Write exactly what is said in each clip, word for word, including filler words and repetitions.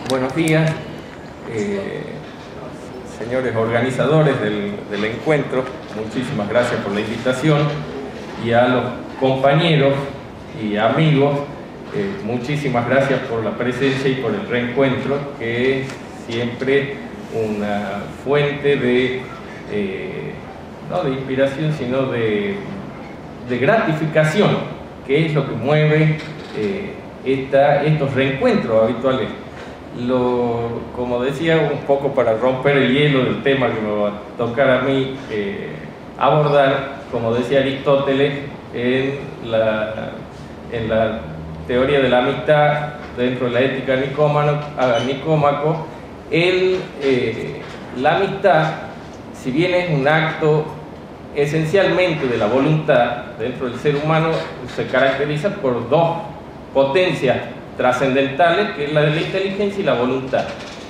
Buenos días, eh, señores organizadores del, del encuentro, muchísimas gracias por la invitación, y a los compañeros y amigos, eh, muchísimas gracias por la presencia y por el reencuentro, que es siempre una fuente de, eh, no de inspiración, sino de, de gratificación, que es lo que mueve eh, esta, estos reencuentros habituales. Lo, como decía, un poco para romper el hielo del tema que me va a tocar a mí eh, abordar, como decía Aristóteles en la, en la teoría de la amistad, dentro de la ética nicómano, a Nicómaco, el, eh, la amistad, si bien es un acto esencialmente de la voluntad dentro del ser humano, se caracteriza por dos potencias trascendentales, que es la de la inteligencia y la voluntad.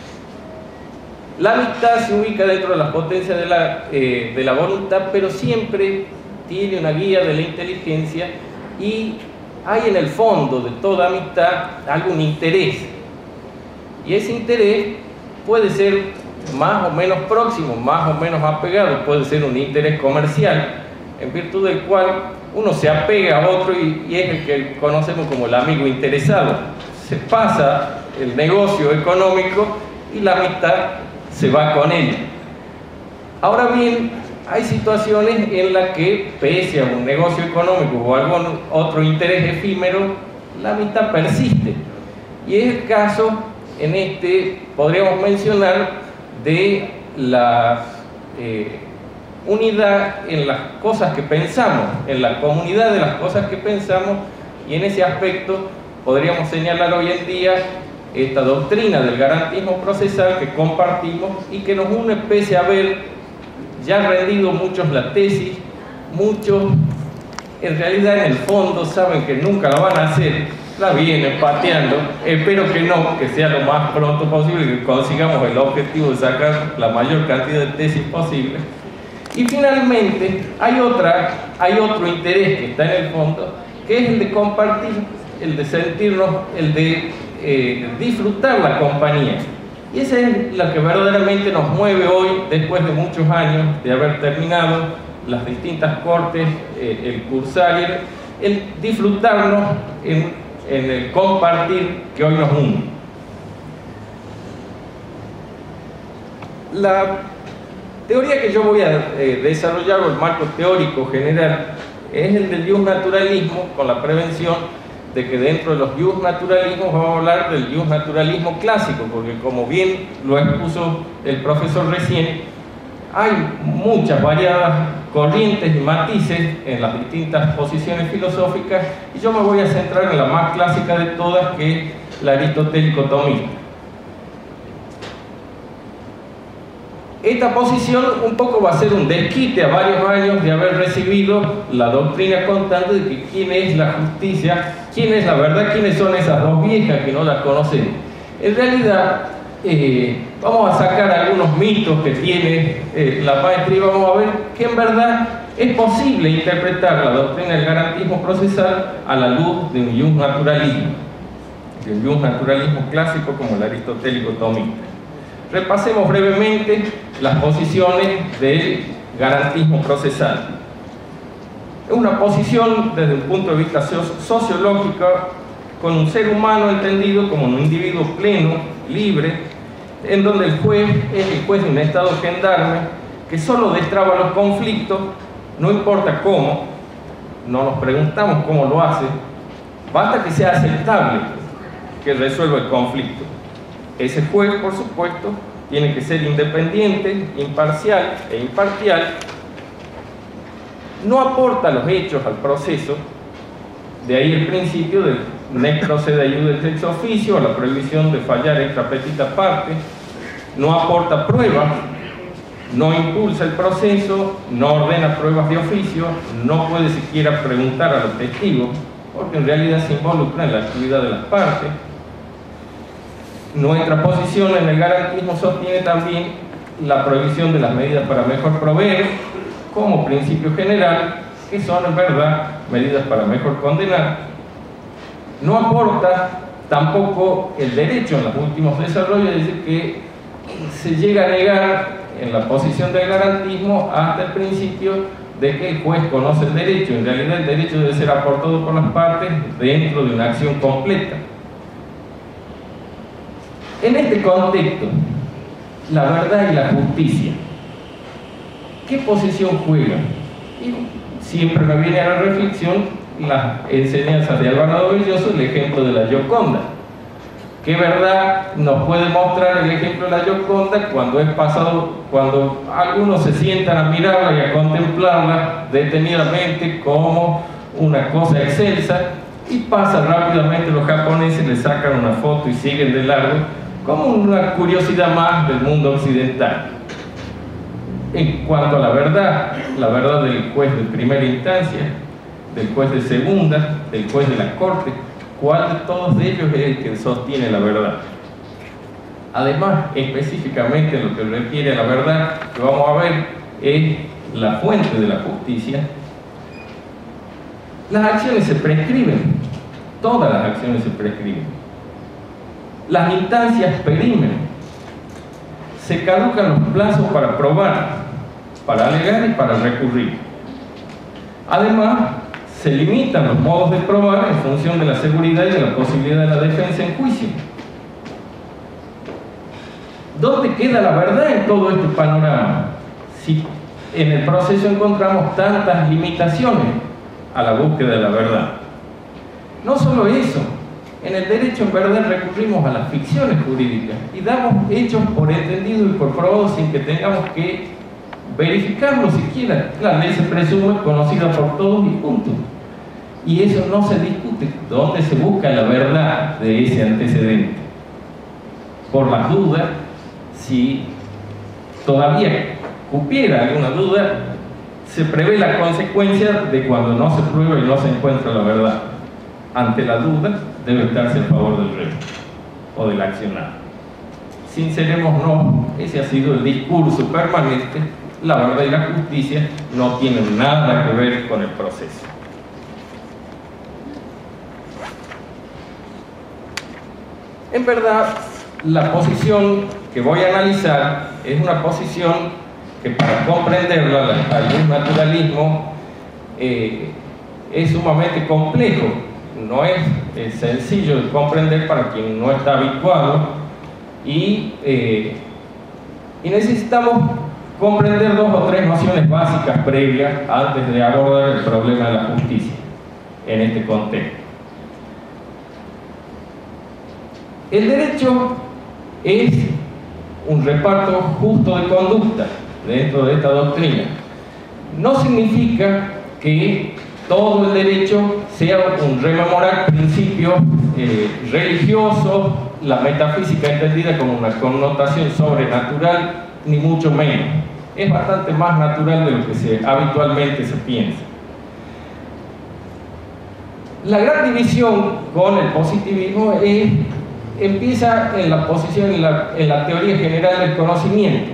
La amistad se ubica dentro de las potencias de la, eh, de la voluntad, pero siempre tiene una guía de la inteligencia, y hay en el fondo de toda amistad algún interés, y ese interés puede ser más o menos próximo, más o menos apegado, puede ser un interés comercial, en virtud del cual uno se apega a otro y, y es el que conocemos como el amigo interesado. Se pasa el negocio económico y la amistad se va con él. Ahora bien, hay situaciones en las que, pese a un negocio económico o algún otro interés efímero, la amistad persiste. Y es el caso, en este, podríamos mencionar, de la eh, unidad en las cosas que pensamos, en la comunidad de las cosas que pensamos, y en ese aspecto podríamos señalar hoy en día esta doctrina del garantismo procesal que compartimos y que nos une, pese a haber ya rendido muchos la tesis, muchos en realidad en el fondo saben que nunca la van a hacer, la vienen pateando. Espero que no, que sea lo más pronto posible, que consigamos el objetivo de sacar la mayor cantidad de tesis posible. Y finalmente hay, otra, hay otro interés que está en el fondo, que es el de compartir, el de sentirnos, el de eh, disfrutar la compañía. Y esa es la que verdaderamente nos mueve hoy, después de muchos años de haber terminado las distintas cortes, eh, el cursar, el, el disfrutarnos en, en el compartir que hoy nos une. La teoría que yo voy a eh, desarrollar, o el marco teórico general, es el del justnaturalismo, con la prevención de que dentro de los justnaturalismos vamos a hablar del justnaturalismo clásico, porque como bien lo expuso el profesor recién, hay muchas variadas corrientes y matices en las distintas posiciones filosóficas, y yo me voy a centrar en la más clásica de todas, que es la aristotélico-tomista. Esta posición un poco va a ser un desquite a varios años de haber recibido la doctrina constante de que quién es la justicia, quién es la verdad, quiénes son esas dos viejas que no las conocemos. En realidad, eh, vamos a sacar algunos mitos que tiene eh, la maestría y vamos a ver que en verdad es posible interpretar la doctrina del garantismo procesal a la luz de un justnaturalismo, de un justnaturalismo clásico como el aristotélico-tomista. Repasemos brevemente las posiciones del garantismo procesal. Es una posición desde un punto de vista sociológico, con un ser humano entendido como un individuo pleno, libre, en donde el juez es el juez de un estado gendarme que solo destraba los conflictos, no importa cómo, no nos preguntamos cómo lo hace, basta que sea aceptable que resuelva el conflicto. Ese juez, por supuesto, tiene que ser independiente, imparcial e imparcial, no aporta los hechos al proceso, de ahí el principio del nec procede iudex ex officio, a la prohibición de fallar extra petita parte, no aporta pruebas, no impulsa el proceso, no ordena pruebas de oficio, no puede siquiera preguntar a los testigos, porque en realidad se involucra en la actividad de las partes. Nuestra posición en el garantismo sostiene también la prohibición de las medidas para mejor proveer como principio general, que son en verdad medidas para mejor condenar. No aporta tampoco el derecho en los últimos desarrollos, es decir, que se llega a negar en la posición del garantismo hasta el principio de que el juez conoce el derecho. En realidad el derecho debe ser aportado por las partes dentro de una acción completa. En este contexto, la verdad y la justicia, ¿qué posición juegan? Y siempre me viene a la reflexión las enseñanzas de Alvarado Belloso, el ejemplo de la Gioconda. ¿Qué verdad nos puede mostrar el ejemplo de la Gioconda cuando es pasado, cuando algunos se sientan a mirarla y a contemplarla detenidamente como una cosa excelsa, y pasa rápidamente, los japoneses le sacan una foto y siguen de largo como una curiosidad más del mundo occidental? En cuanto a la verdad, la verdad del juez de primera instancia, del juez de segunda, del juez de la corte, ¿cuál de todos ellos es el que sostiene la verdad? Además, específicamente lo que refiere a la verdad que vamos a ver es la fuente de la justicia. Las acciones se prescriben, todas las acciones se prescriben. Las instancias perimen, se caducan los plazos para probar, para alegar y para recurrir. Además, se limitan los modos de probar en función de la seguridad y de la posibilidad de la defensa en juicio. ¿Dónde queda la verdad en todo este panorama? Si en el proceso encontramos tantas limitaciones a la búsqueda de la verdad. No solo eso, en el derecho en verdad recurrimos a las ficciones jurídicas y damos hechos por entendido y por probado sin que tengamos que verificarlo siquiera. La ley se presume conocida por todos y punto. Y eso no se discute. ¿Dónde se busca la verdad de ese antecedente? Por las dudas, si todavía cupiera alguna duda, se prevé la consecuencia de cuando no se prueba y no se encuentra la verdad. Ante la duda, debe estarse a favor del reo o del accionado. Sincerémonos, ese ha sido el discurso permanente. La verdad y la justicia no tienen nada que ver con el proceso. En verdad, la posición que voy a analizar es una posición que, para comprenderla, al naturalismo eh, es sumamente complejo. No es, es sencillo de comprender para quien no está habituado, y, eh, y necesitamos comprender dos o tres nociones básicas previas antes de abordar el problema de la justicia en este contexto. El derecho es un reparto justo de conducta dentro de esta doctrina. No significa que todo el derecho sea un rememorar principios eh, religiosos, la metafísica entendida como una connotación sobrenatural, ni mucho menos. Es bastante más natural de lo que se, habitualmente se piensa. La gran división con el positivismo es, empieza en la posición, en la, en la teoría general del conocimiento.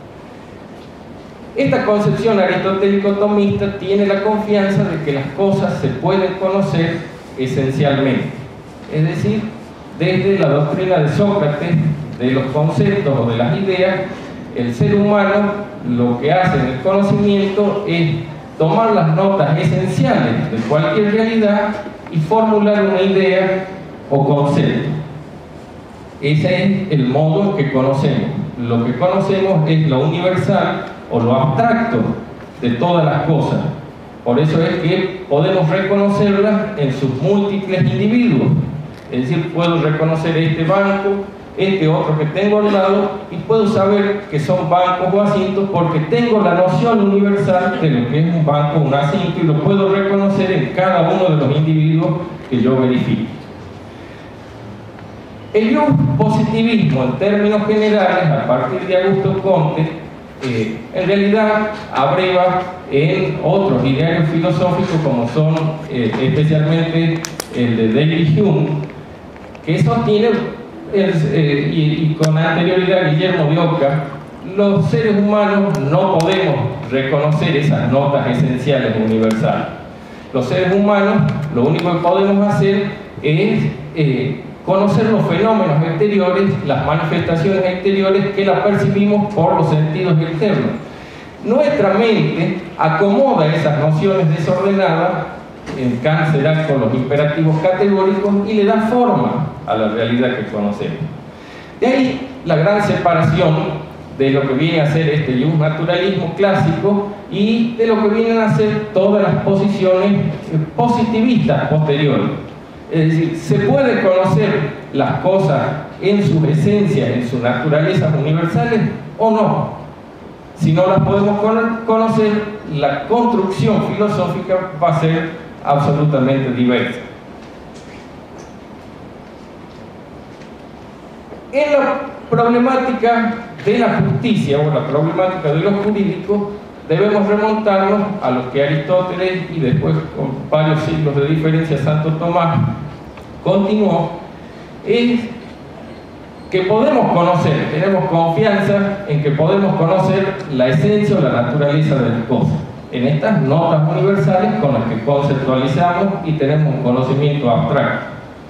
Esta concepción aristotélico-tomista tiene la confianza de que las cosas se pueden conocer esencialmente, es decir, desde la doctrina de Sócrates, de los conceptos o de las ideas, el ser humano lo que hace en el conocimiento es tomar las notas esenciales de cualquier realidad y formular una idea o concepto. Ese es el modo en que conocemos. Lo que conocemos es lo universal o lo abstracto de todas las cosas. Por eso es que podemos reconocerlas en sus múltiples individuos. Es decir, puedo reconocer este banco, este otro que tengo al lado, y puedo saber que son bancos o asientos porque tengo la noción universal de lo que es un banco o un asiento, y lo puedo reconocer en cada uno de los individuos que yo verifique. El positivismo, en términos generales, a partir de Augusto Comte, eh, en realidad abreva en otros idearios filosóficos como son eh, especialmente el de David Hume, que sostiene el, eh, y, y con anterioridad Guillermo de Oca, los seres humanos no podemos reconocer esas notas esenciales universales. Los seres humanos lo único que podemos hacer es eh, conocer los fenómenos exteriores, las manifestaciones exteriores que las percibimos por los sentidos externos. Nuestra mente acomoda esas nociones desordenadas, en Kant será con los imperativos categóricos, y le da forma a la realidad que conocemos. De ahí la gran separación de lo que viene a ser este naturalismo clásico y de lo que vienen a ser todas las posiciones positivistas posteriores. Es decir, se puede conocer las cosas en sus esencias, en sus naturalezas universales o no. Si no las podemos conocer, la construcción filosófica va a ser absolutamente diversa. En la problemática de la justicia o la problemática de lo jurídico, debemos remontarnos a lo que Aristóteles y después con varios siglos de diferencia Santo Tomás continuó, es que podemos conocer, tenemos confianza en que podemos conocer la esencia o la naturaleza de las cosas en estas notas universales con las que conceptualizamos y tenemos un conocimiento abstracto.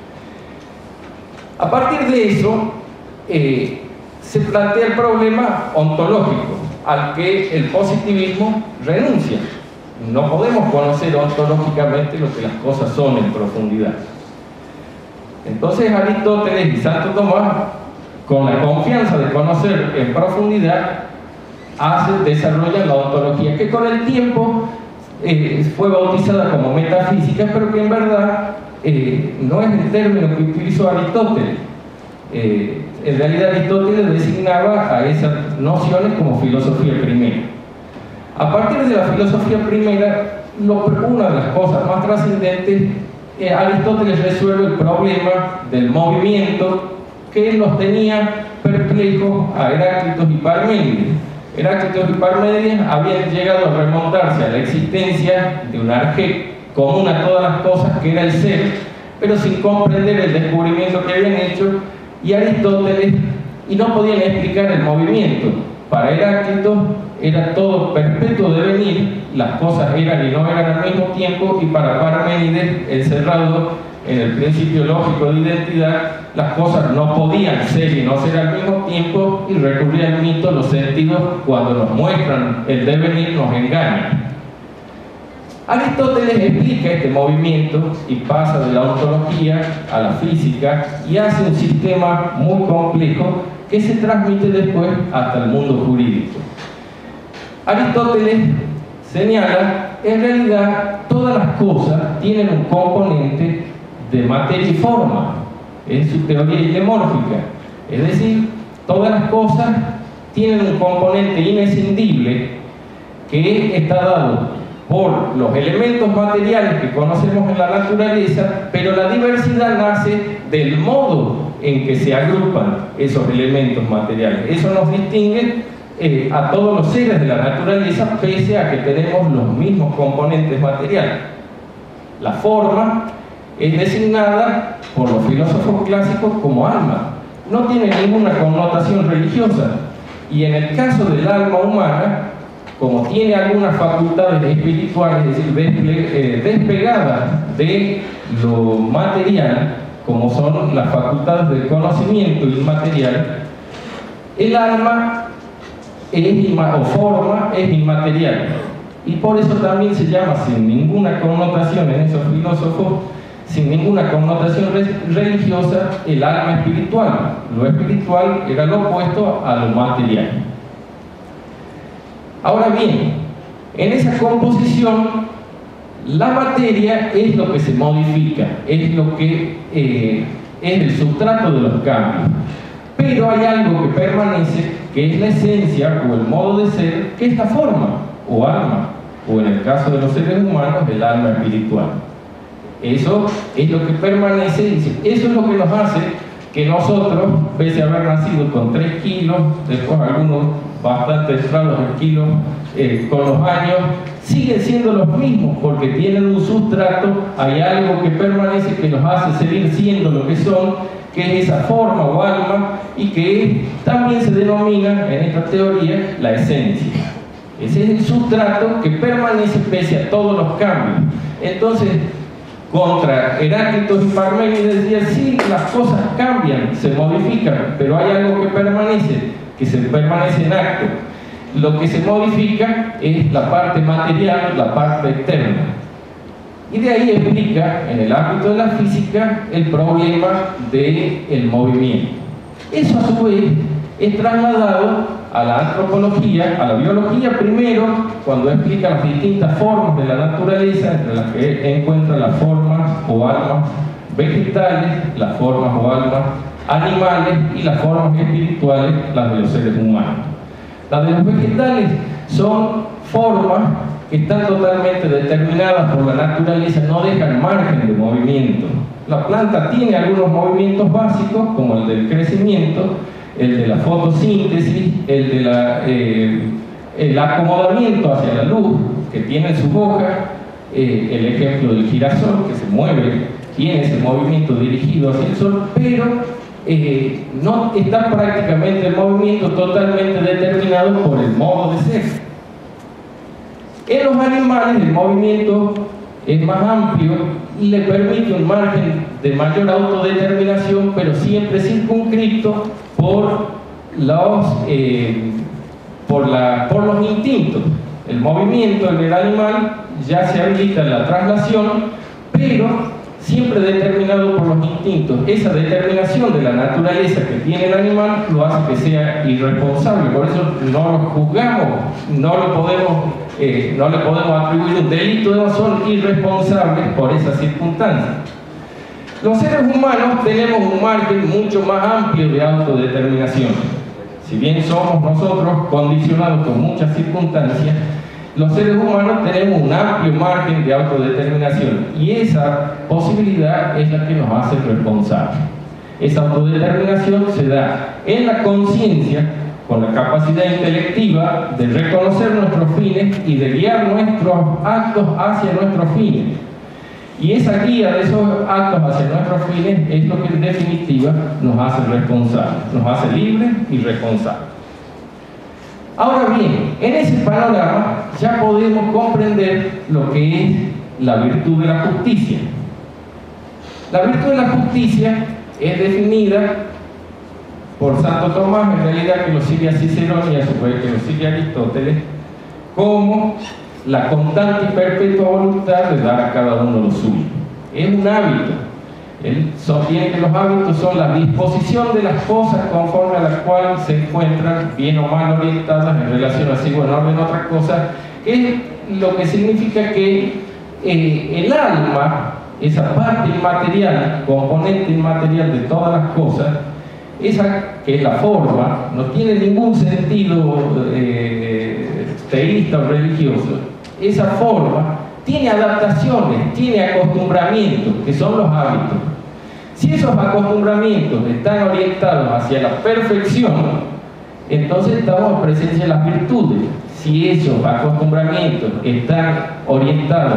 A partir de eso eh, se plantea el problema ontológico al que el positivismo renuncia. No podemos conocer ontológicamente lo que las cosas son en profundidad. Entonces Aristóteles y Santo Tomás, con la confianza de conocer en profundidad, hacen, desarrollan la ontología, que con el tiempo eh, fue bautizada como metafísica, pero que en verdad eh, no es el término que utilizó Aristóteles. Eh, en realidad Aristóteles designaba a esas nociones como filosofía primera. A partir de la filosofía primera, lo, una de las cosas más trascendentes, eh, Aristóteles resuelve el problema del movimiento que los tenía perplejos a Heráclito y Parménides. Heráclito y Parménides habían llegado a remontarse a la existencia de un arjé común a todas las cosas, que era el ser, pero sin comprender el descubrimiento que habían hecho, y Aristóteles, y no podían explicar el movimiento. Para Heráclito era todo perpetuo devenir, las cosas eran y no eran al mismo tiempo, y para Parménides, encerrado en el principio lógico de identidad, las cosas no podían ser y no ser al mismo tiempo, y recurría al mito, los sentidos cuando nos muestran el devenir nos engañan. Aristóteles explica este movimiento y pasa de la ontología a la física y hace un sistema muy complejo que se transmite después hasta el mundo jurídico. Aristóteles señala, en realidad todas las cosas tienen un componente de materia y forma, en su teoría ilemórfica, es decir, todas las cosas tienen un componente inescindible que está dado por los elementos materiales que conocemos en la naturaleza, pero la diversidad nace del modo en que se agrupan esos elementos materiales. Eso nos distingue eh, a todos los seres de la naturaleza, pese a que tenemos los mismos componentes materiales. La forma es designada por los filósofos clásicos como alma. No tiene ninguna connotación religiosa, y en el caso del alma humana, como tiene algunas facultades espirituales, es decir, despe eh, despegadas de lo material, como son las facultades del conocimiento inmaterial, el alma es o forma es inmaterial, y por eso también se llama, sin ninguna connotación en esos filósofos, sin ninguna connotación religiosa, el alma espiritual. Lo espiritual era lo opuesto a lo material. Ahora bien, en esa composición, la materia es lo que se modifica, es lo que eh, es el sustrato de los cambios. Pero hay algo que permanece, que es la esencia o el modo de ser, que es la forma o alma, o en el caso de los seres humanos, el alma espiritual. Eso es lo que permanece, eso es lo que nos hace que nosotros, pese a haber nacido con tres kilos, después algunos bastante entrados en kilos eh, con los años, siguen siendo los mismos porque tienen un sustrato, hay algo que permanece que los hace seguir siendo lo que son, que es esa forma o alma, y que también se denomina en esta teoría la esencia. Ese es el sustrato que permanece pese a todos los cambios. Entonces, contra Heráclito y Parménides decía, sí, las cosas cambian, se modifican, pero hay algo que permanece, que se permanece en acto. Lo que se modifica es la parte material, la parte externa. Y de ahí explica, en el ámbito de la física, el problema del movimiento. Eso a su vez es trasladado a la antropología, a la biología primero, cuando explica las distintas formas de la naturaleza, entre las que encuentra las formas o almas vegetales, las formas o almas animales y las formas espirituales, las de los seres humanos. Las de los vegetales son formas que están totalmente determinadas por la naturaleza, no dejan margen de movimiento. La planta tiene algunos movimientos básicos, como el del crecimiento, el de la fotosíntesis, el de la, eh, el acomodamiento hacia la luz que tiene sus hojas, eh, el ejemplo del girasol que se mueve, tiene ese movimiento dirigido hacia el sol, pero eh, no está prácticamente el movimiento totalmente determinado por el modo de ser. En los animales el movimiento es más amplio y le permite un margen de mayor autodeterminación, pero siempre circunscrito por los, eh, por, la, por los instintos. El movimiento en el animal ya se habilita en la traslación, pero siempre determinado por los instintos. Esa determinación de la naturaleza que tiene el animal lo hace que sea irresponsable, por eso no lo juzgamos, no lo podemos, eh, no le podemos atribuir un delito, no son irresponsables por esas circunstancias. Los seres humanos tenemos un margen mucho más amplio de autodeterminación. Si bien somos nosotros condicionados con muchas circunstancias, los seres humanos tenemos un amplio margen de autodeterminación y esa posibilidad es la que nos hace responsables. Esa autodeterminación se da en la conciencia, con la capacidad intelectiva de reconocer nuestros fines y de guiar nuestros actos hacia nuestros fines. Y esa guía de esos actos hacia nuestros fines es lo que en definitiva nos hace responsables, nos hace libres y responsables. Ahora bien, en ese panorama ya podemos comprender lo que es la virtud de la justicia. La virtud de la justicia es definida por Santo Tomás, en realidad que lo sigue a Cicerón y a su vez que lo sigue a Aristóteles, como la constante y perpetua voluntad de dar a cada uno lo suyo. Es un hábito. Él sostiene que los hábitos son la disposición de las cosas conforme a las cuales se encuentran bien o mal orientadas en relación a si en orden a otras cosas, es lo que significa que eh, el alma, esa parte inmaterial, componente inmaterial de todas las cosas, esa que es la forma, no tiene ningún sentido eh, teísta o religioso. Esa forma tiene adaptaciones, tiene acostumbramientos, que son los hábitos. Si esos acostumbramientos están orientados hacia la perfección, entonces estamos en presencia de las virtudes. Si esos acostumbramientos están orientados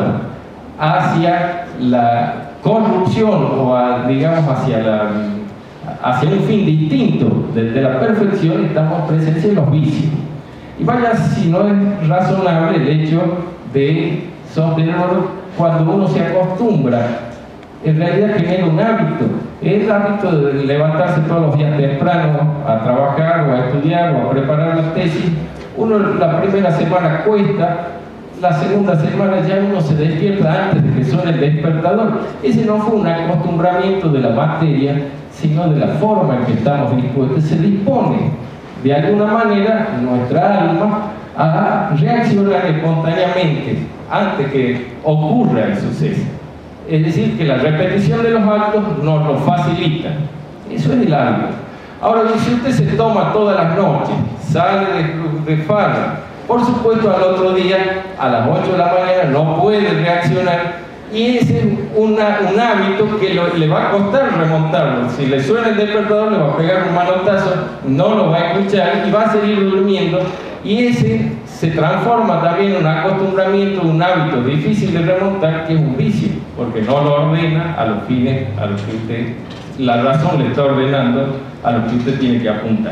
hacia la corrupción o a, digamos hacia, la, hacia un fin distinto de la perfección, estamos en presencia de los vicios. Y vaya si no es razonable el hecho de sostenerlo cuando uno se acostumbra. En realidad genera un hábito, el hábito de levantarse todos los días temprano a trabajar o a estudiar o a preparar la tesis. Uno la primera semana cuesta, la segunda semana ya uno se despierta antes de que suene el despertador. Ese no fue un acostumbramiento de la materia, sino de la forma en que estamos dispuestos. Se dispone de alguna manera nuestra alma a reaccionar espontáneamente antes que ocurra el suceso. Es decir, que la repetición de los actos nos lo facilita. Eso es el hábito. Ahora, si usted se toma todas las noches, sale de, de farra, por supuesto al otro día, a las ocho de la mañana, no puede reaccionar, y ese es una, un hábito que lo, le va a costar remontarlo. Si le suena el despertador, le va a pegar un manotazo, no lo va a escuchar y va a seguir durmiendo, y ese se transforma también en un acostumbramiento, un hábito difícil de remontar, que es un vicio, porque no lo ordena a los fines a los que usted, la razón le está ordenando a lo que usted tiene que apuntar.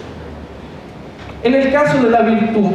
En el caso de la virtud,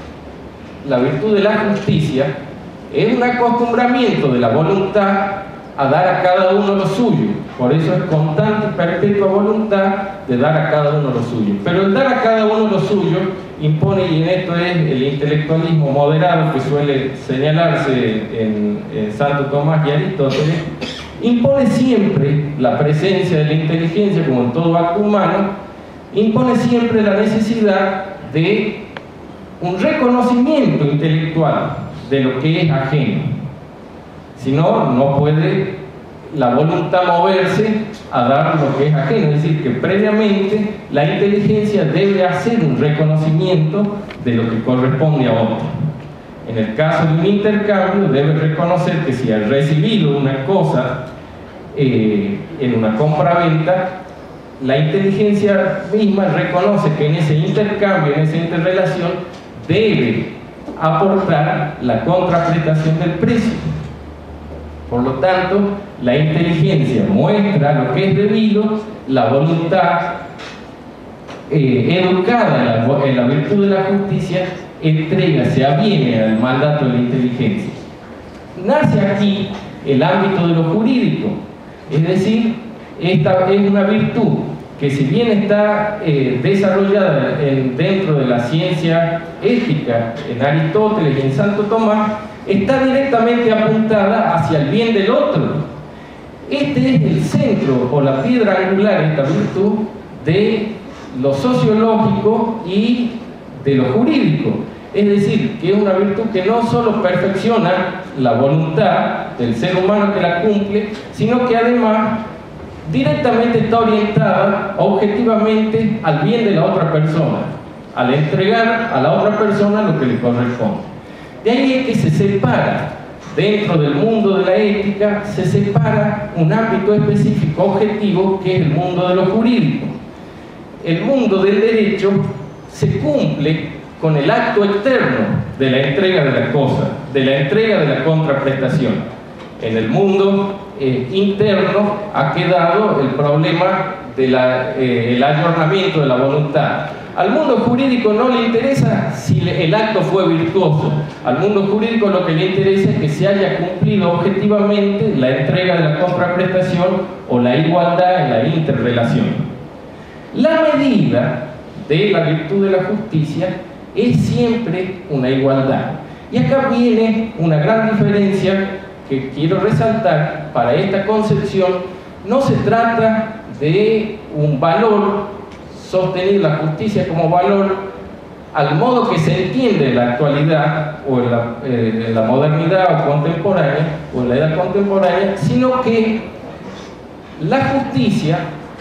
la virtud de la justicia es un acostumbramiento de la voluntad a dar a cada uno lo suyo. Por eso es constante y perpetua voluntad de dar a cada uno lo suyo. Pero el dar a cada uno lo suyo impone, y en esto es el intelectualismo moderado que suele señalarse en, en Santo Tomás y Aristóteles, impone siempre la presencia de la inteligencia, como en todo acto humano, impone siempre la necesidad de un reconocimiento intelectual de lo que es ajeno. Si no, no puede la voluntad moverse a dar lo que es ajeno. Es decir, que previamente la inteligencia debe hacer un reconocimiento de lo que corresponde a otro. En el caso de un intercambio, debe reconocer que si ha recibido una cosa eh, en una compra-venta, la inteligencia misma reconoce que en ese intercambio, en esa interrelación, debe aportar la contraprestación del precio. Por lo tanto, la inteligencia muestra lo que es debido, la voluntad eh, educada en la, en la virtud de la justicia entrega, se aviene al mandato de la inteligencia. Nace aquí el ámbito de lo jurídico, es decir, esta es una virtud que, si bien está eh, desarrollada en, dentro de la ciencia ética en Aristóteles y en Santo Tomás, está directamente apuntada hacia el bien del otro. Este es el centro o la piedra angular, esta virtud, de lo sociológico y de lo jurídico. Es decir, que es una virtud que no solo perfecciona la voluntad del ser humano que la cumple, sino que además directamente está orientada objetivamente al bien de la otra persona, al entregar a la otra persona lo que le corresponde. De ahí es que se separa, dentro del mundo de la ética, se separa un ámbito específico objetivo, que es el mundo de lo jurídico. El mundo del derecho se cumple con el acto externo de la entrega de la cosa, de la entrega de la contraprestación. En el mundo eh, interno ha quedado el problema del eh, ayornamiento de la voluntad. Al mundo jurídico no le interesa si el acto fue virtuoso. Al mundo jurídico lo que le interesa es que se haya cumplido objetivamente la entrega de la contraprestación o la igualdad en la interrelación. La medida de la virtud de la justicia es siempre una igualdad. Y acá viene una gran diferencia que quiero resaltar. Para esta concepción no se trata de un valor, sostener la justicia como valor al modo que se entiende en la actualidad o en la, eh, en la modernidad o contemporánea o en la edad contemporánea, sino que la justicia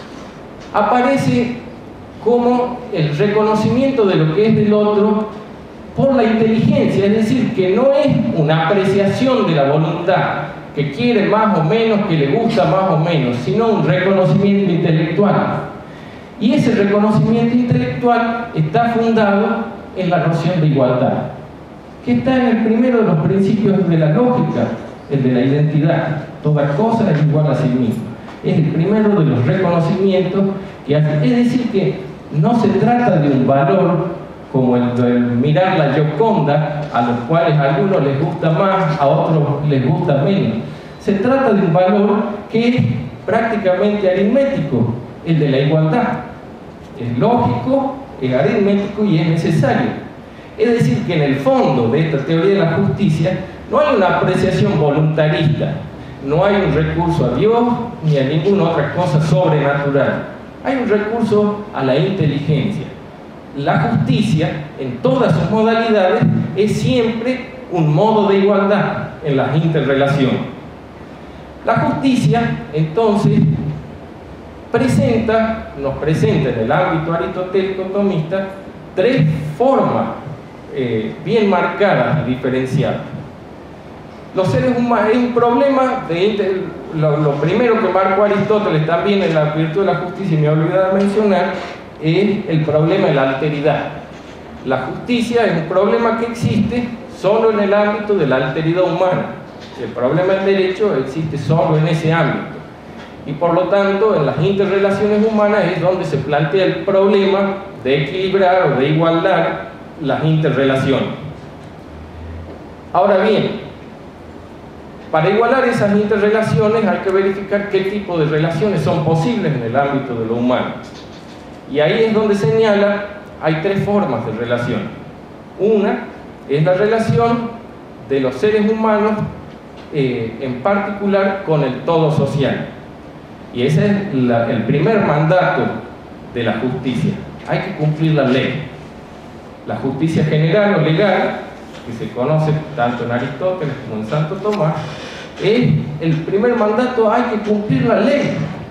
aparece como el reconocimiento de lo que es del otro por la inteligencia, es decir, que no es una apreciación de la voluntad, que quiere más o menos, que le gusta más o menos, sino un reconocimiento intelectual. Y ese reconocimiento intelectual está fundado en la noción de igualdad, que está en el primero de los principios de la lógica, el de la identidad. Toda cosa es igual a sí misma. Es el primero de los reconocimientos que hace. Es decir, que no se trata de un valor como el de mirar la Gioconda, a los cuales a algunos les gusta más, a otros les gusta menos. Se trata de un valor que es prácticamente aritmético, el de la igualdad. Es lógico, es aritmético y es necesario. Es decir, que en el fondo de esta teoría de la justicia no hay una apreciación voluntarista, no hay un recurso a Dios ni a ninguna otra cosa sobrenatural. Hay un recurso a la inteligencia. La justicia, en todas sus modalidades, es siempre un modo de igualdad en las interrelaciones. La justicia, entonces, presenta, nos presenta en el ámbito aristotélico tomista tres formas eh, bien marcadas y diferenciadas. Los seres humanos, es un problema de inter, lo, lo primero que marcó Aristóteles también en la virtud de la justicia, y me olvidé de mencionar, es el problema de la alteridad. La justicia es un problema que existe solo en el ámbito de la alteridad humana. El problema del derecho existe solo en ese ámbito. Y por lo tanto, en las interrelaciones humanas es donde se plantea el problema de equilibrar o de igualar las interrelaciones. Ahora bien, para igualar esas interrelaciones hay que verificar qué tipo de relaciones son posibles en el ámbito de lo humano. Y ahí es donde señala, hay tres formas de relación. Una es la relación de los seres humanos, eh, en particular con el todo social. Y ese es la, el primer mandato de la justicia. Hay que cumplir la ley. La justicia general o legal, que se conoce tanto en Aristóteles como en Santo Tomás, es el primer mandato, hay que cumplir la ley.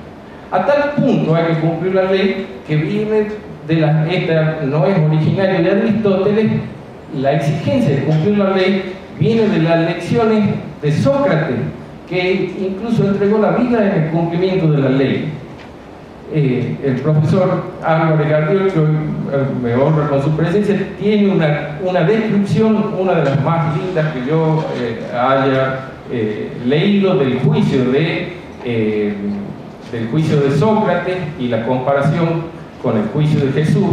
A tal punto hay que cumplir la ley que viene de la, esta no es originaria de Aristóteles, la exigencia de cumplir la ley viene de las lecciones de Sócrates, que incluso entregó la vida en el cumplimiento de la ley. Eh, el profesor Álvarez Gardiol, que hoy eh, me honra con su presencia, tiene una, una descripción, una de las más lindas que yo eh, haya eh, leído del juicio de, eh, del juicio de Sócrates y la comparación con el juicio de Jesús,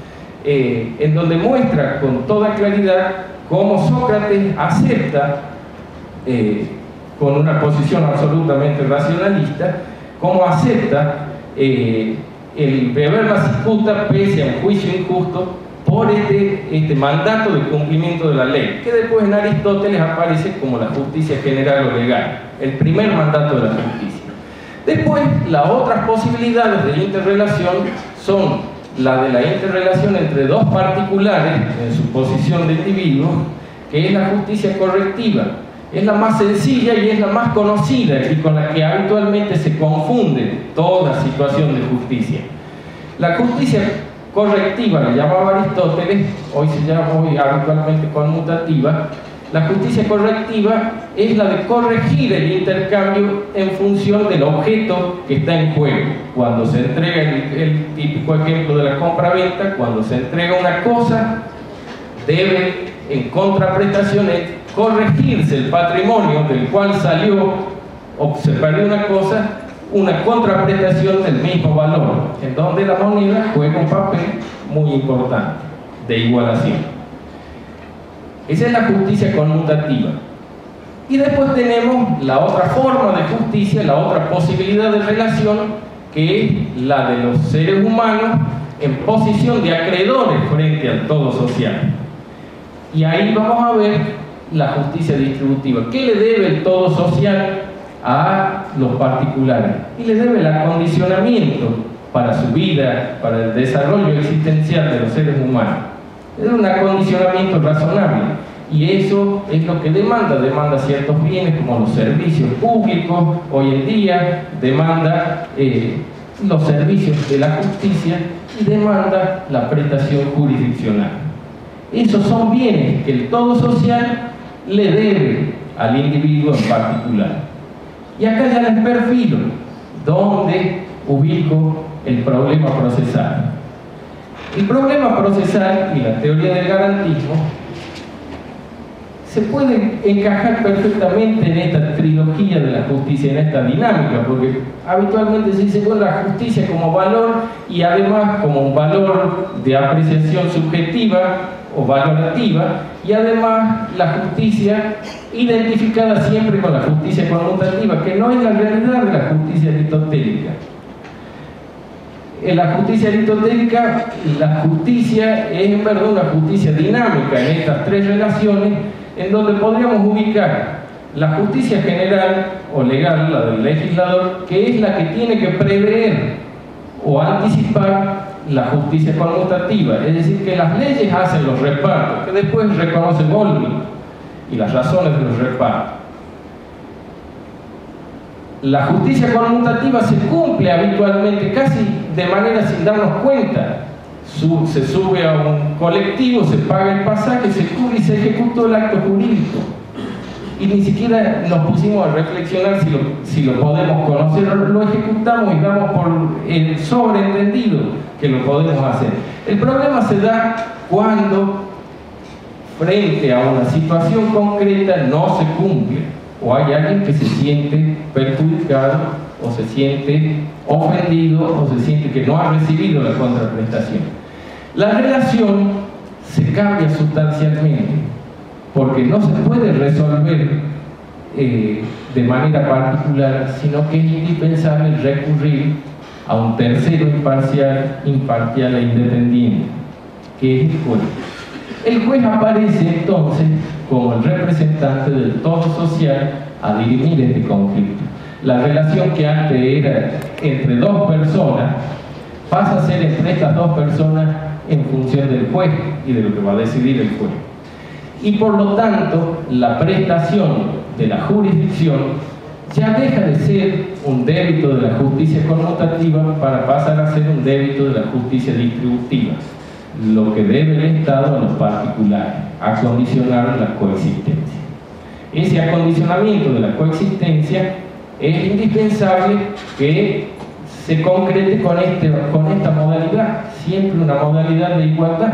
eh, en donde muestra con toda claridad cómo Sócrates acepta, eh, con una posición absolutamente racionalista, cómo acepta eh, el beber la cicuta pese a un juicio injusto por este, este mandato de cumplimiento de la ley, que después en Aristóteles aparece como la justicia general o legal, el primer mandato de la justicia. Después, las otras posibilidades de interrelación son la de la interrelación entre dos particulares en su posición de individuos, que es la justicia correctiva. Es la más sencilla y es la más conocida y con la que habitualmente se confunde toda situación de justicia. La justicia correctiva, la llamaba Aristóteles, hoy se llama hoy habitualmente conmutativa. La justicia correctiva es la de corregir el intercambio en función del objeto que está en juego. Cuando se entrega el, el típico ejemplo de la compra-venta, cuando se entrega una cosa, debe en contraprestaciones corregirse el patrimonio del cual salió o se perdió una cosa, una contraprestación del mismo valor, en donde la moneda juega un papel muy importante de igualación. Esa es la justicia conmutativa. Y después tenemos la otra forma de justicia, la otra posibilidad de relación, que es la de los seres humanos en posición de acreedores frente al todo social. Y ahí vamos a ver la justicia distributiva. ¿Qué le debe el todo social a los particulares? Y le debe el acondicionamiento para su vida, para el desarrollo existencial de los seres humanos. Es un acondicionamiento razonable. Y eso es lo que demanda, demanda ciertos bienes como los servicios públicos, hoy en día demanda eh, los servicios de la justicia y demanda la prestación jurisdiccional. Esos son bienes que el todo social le debe al individuo en particular. Y acá ya les perfilo dónde ubico el problema procesal. El problema procesal y la teoría del garantismo se puede encajar perfectamente en esta trilogía de la justicia, en esta dinámica, porque habitualmente se dice, bueno, la justicia como valor y además como un valor de apreciación subjetiva o valorativa, y además la justicia identificada siempre con la justicia conmutativa, que no es la realidad de la justicia aristotélica. En la justicia aristotélica, la justicia es en verdad una justicia dinámica en estas tres relaciones, en donde podríamos ubicar la justicia general o legal, la del legislador, que es la que tiene que prever o anticipar la justicia conmutativa, es decir, que las leyes hacen los repartos, que después reconoce Goldman y las razones de los repartos. La justicia conmutativa se cumple habitualmente casi de manera sin darnos cuenta. Sub, se sube a un colectivo, se paga el pasaje, se cubre y se ejecutó el acto jurídico. Y ni siquiera nos pusimos a reflexionar si lo, si lo podemos conocer, lo ejecutamos y damos por el sobreentendido que lo podemos hacer. El problema se da cuando frente a una situación concreta no se cumple, o hay alguien que se siente perjudicado, o se siente ofendido, o se siente que no ha recibido la contraprestación. La relación se cambia sustancialmente, porque no se puede resolver eh, de manera particular, sino que es indispensable recurrir a un tercero imparcial, imparcial e independiente, que es el juez. El juez aparece entonces como el representante del todo social a dirimir este conflicto. La relación que antes era entre dos personas pasa a ser entre estas dos personas en función del juez y de lo que va a decidir el juez. Y por lo tanto, la prestación de la jurisdicción ya deja de ser un débito de la justicia conmutativa para pasar a ser un débito de la justicia distributiva, lo que debe el Estado a los particulares, acondicionar la coexistencia. Ese acondicionamiento de la coexistencia es indispensable que se concrete con, este, con esta modalidad, siempre una modalidad de igualdad.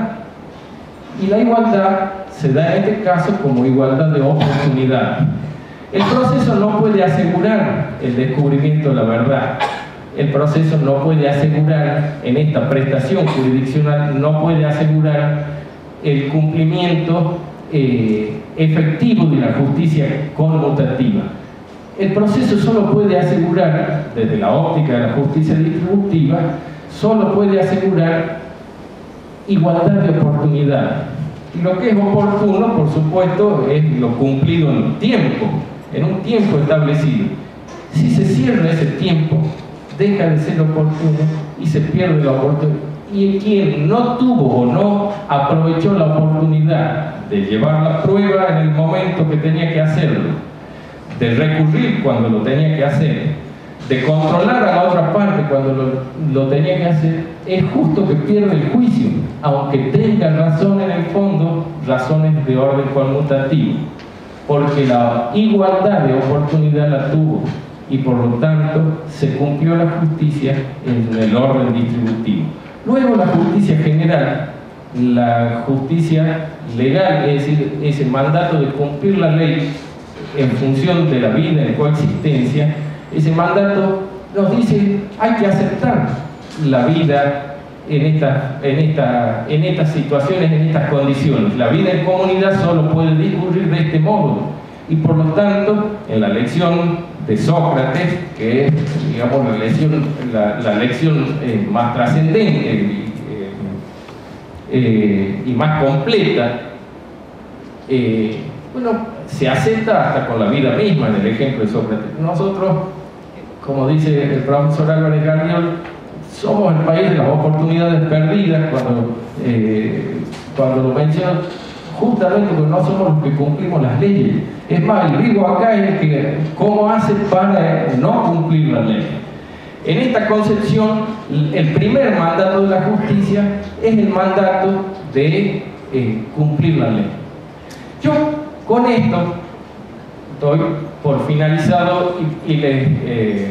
Y la igualdad se da en este caso como igualdad de oportunidad. El proceso no puede asegurar el descubrimiento de la verdad. El proceso no puede asegurar, en esta prestación jurisdiccional, no puede asegurar el cumplimiento eh, efectivo de la justicia conmutativa. El proceso solo puede asegurar, desde la óptica de la justicia distributiva, solo puede asegurar igualdad de oportunidad. Y lo que es oportuno, por supuesto, es lo cumplido en tiempo, en un tiempo establecido. Si se cierra ese tiempo, deja de ser oportuno y se pierde la oportunidad. Y quien no tuvo o no aprovechó la oportunidad de llevar la prueba en el momento que tenía que hacerlo, de recurrir cuando lo tenía que hacer, de controlar a la otra parte cuando lo, lo tenía que hacer, es justo que pierda el juicio, aunque tenga razón en el fondo, razones de orden conmutativo, porque la igualdad de oportunidad la tuvo y por lo tanto se cumplió la justicia en el orden distributivo. Luego la justicia general, la justicia legal, es decir, ese mandato de cumplir la ley en función de la vida en coexistencia, ese mandato nos dice hay que aceptar la vida en, esta, en, esta, en estas situaciones, en estas condiciones. La vida en comunidad solo puede discurrir de este modo y por lo tanto en la lección de Sócrates, que es digamos la lección, la, la lección eh, más trascendente eh, eh, y más completa, eh, bueno, se acepta hasta con la vida misma, en el ejemplo de Sócrates. Nosotros, como dice el profesor Álvarez Gardiol, somos el país de las oportunidades perdidas cuando, eh, cuando lo menciono, justamente porque no somos los que cumplimos las leyes. Es más, el vivo acá es el que, ¿cómo hace para no cumplir la ley? En esta concepción, el primer mandato de la justicia es el mandato de eh, cumplir la ley. Yo, con esto, doy por finalizado y, y les eh,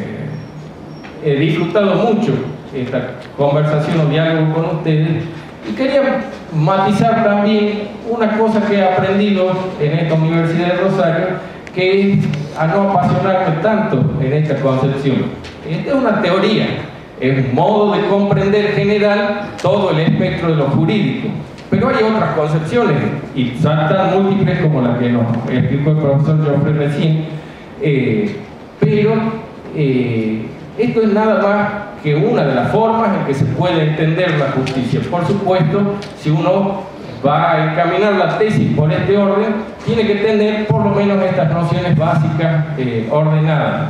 he disfrutado mucho esta conversación o diálogo con ustedes y quería matizar también una cosa que he aprendido en esta Universidad de Rosario, que es a no apasionarme tanto en esta concepción. Esta es una teoría, es un modo de comprender general todo el espectro de lo jurídico. Pero hay otras concepciones, y son tan múltiples como la que nos explicó el profesor Joffre recién, eh, pero eh, esto es nada más que una de las formas en que se puede entender la justicia. Por supuesto, si uno va a encaminar la tesis por este orden, tiene que tener por lo menos estas nociones básicas eh, ordenadas.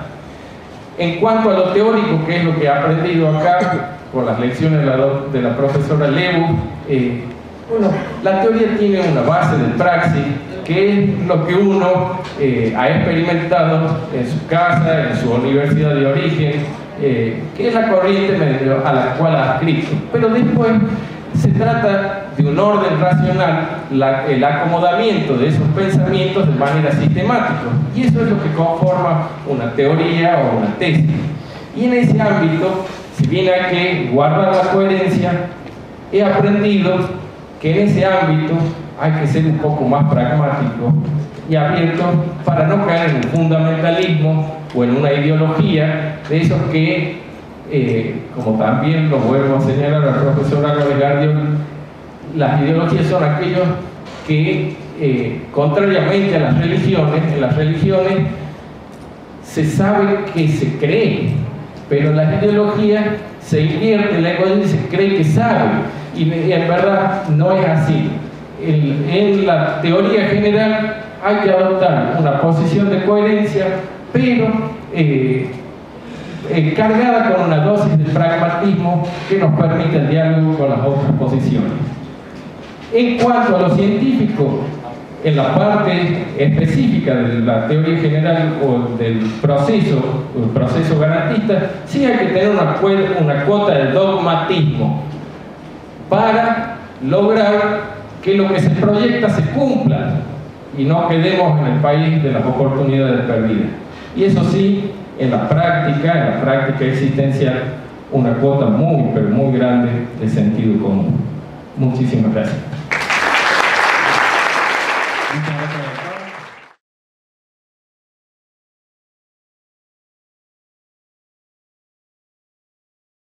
En cuanto a lo teórico, que es lo que he aprendido acá por las lecciones de la, de la profesora Lebu, eh, bueno, la teoría tiene una base de praxis, que es lo que uno eh, ha experimentado en su casa, en su universidad de origen, eh, que es la corriente a la cual ha adscrito. Pero después se trata de un orden racional, la, el acomodamiento de esos pensamientos de manera sistemática. Y eso es lo que conforma una teoría o una tesis. Y en ese ámbito, si bien hay que guardar la coherencia, he aprendido que en ese ámbito hay que ser un poco más pragmático y abierto para no caer en un fundamentalismo o en una ideología de esos que, eh, como también lo vuelvo a señalar al profesor Álvarez Gardiol, las ideologías son aquellos que, eh, contrariamente a las religiones, en las religiones se sabe que se cree, pero en las ideologías se invierte la egoísmo y se cree que sabe, y, y en verdad no es así. En, en la teoría general hay que adoptar una posición de coherencia, pero eh, eh, cargada con una dosis de pragmatismo que nos permite el diálogo con las otras posiciones. En cuanto a lo científico, en la parte específica de la teoría general o del proceso, el proceso garantista, sí hay que tener una, una cuota de dogmatismo para lograr que lo que se proyecta se cumpla y no quedemos en el país de las oportunidades perdidas. Y eso sí, en la práctica, en la práctica existencial, una cuota muy, pero muy grande de sentido común. Muchísimas gracias.